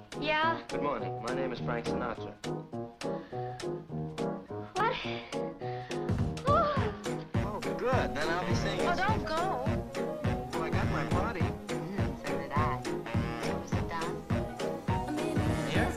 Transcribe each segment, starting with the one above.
Yeah? Good morning. My name is Frank Sinatra. What? Oh, Oh, good. Then I'll be seeing you oh soon. don't go. Well, I got my party. So did I. Shall we sit down? Here?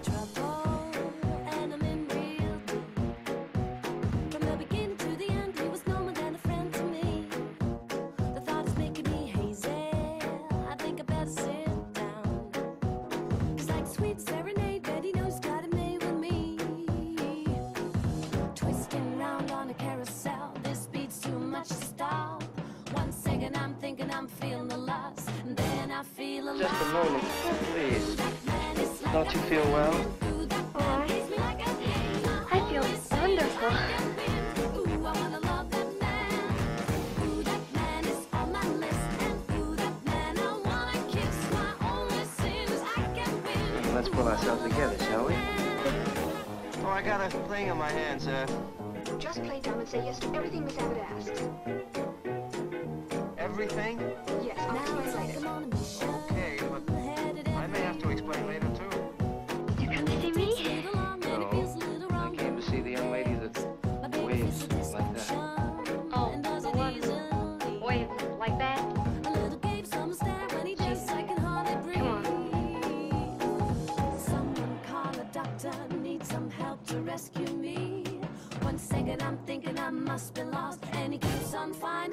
I'm feeling the loss, and then I feel alive. Just a moment, please. Don't you feel well? Oh, I feel wonderful. Let's pull ourselves together, shall we? Oh, I got a thing on my hands. Just play dumb and say yes to everything Miss Abbott asks. Everything? Yes, I'll explain later. Okay, but I may have to explain later, too. You come to see me? No, I came to see the young lady that waves like that. Oh, the one wave like that? Come on. Someone call a doctor, need some help to rescue me. 1 second I'm thinking I must be lost, and he keeps on finding